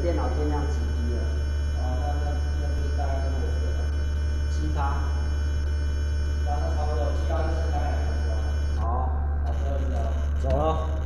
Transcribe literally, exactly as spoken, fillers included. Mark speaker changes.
Speaker 1: 电脑电量几 P 了？
Speaker 2: 哦，那那那就是大概跟我说的吧。
Speaker 1: 七趴。
Speaker 2: 那那差不多，其他就剩下两个是吧？
Speaker 1: 好，
Speaker 2: 好，车子啊。
Speaker 1: 走了。